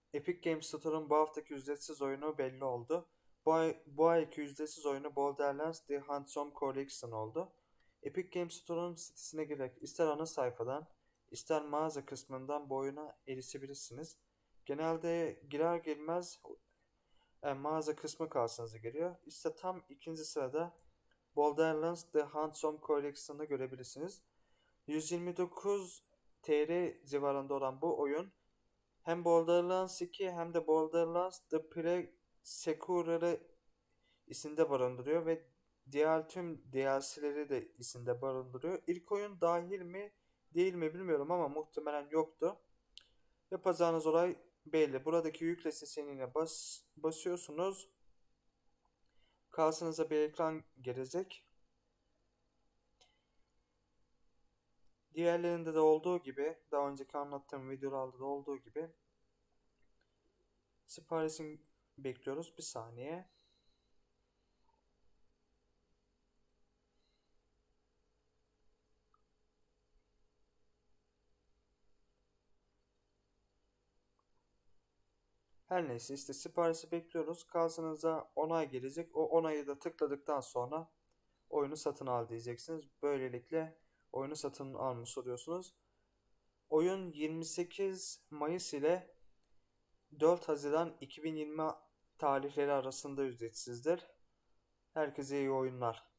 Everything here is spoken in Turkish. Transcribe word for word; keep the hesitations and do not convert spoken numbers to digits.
Epic Games Store'un bu haftaki ücretsiz oyunu belli oldu. Bu ay, bu ayki ücretsiz oyunu Borderlands The Handsome Collection oldu. Epic Games Store'un sitesine girerek ister ana sayfadan ister mağaza kısmından bu oyuna erişebilirsiniz. Genelde girer girmez e, mağaza kısmı karşınıza geliyor. İşte tam ikinci sırada Borderlands The Handsome Collection'ı görebilirsiniz. yüz yirmi dokuz T L civarında olan bu oyun hem Borderlands iki hem de Borderlands The Pre-Sequel'ı içinde barındırıyor ve diğer tüm D L C'leri de içinde barındırıyor. İlk oyun dahil mi değil mi bilmiyorum ama muhtemelen yoktu. Yapacağınız olay belli. Buradaki yükle seçeneğine bas, basıyorsunuz. Karşınıza bir ekran gelecek. Diğerlerinde de olduğu gibi, daha önceki anlattığım videolarda da olduğu gibi siparişini bekliyoruz. Bir saniye. Her neyse işte siparişi bekliyoruz. Karşınıza onay gelecek. O onayı da tıkladıktan sonra oyunu satın al diyeceksiniz. Böylelikle oyunu satın almış oluyorsunuz. Oyun yirmi sekiz Mayıs ile dört Haziran iki bin yirmi tarihleri arasında ücretsizdir. Herkese iyi oyunlar.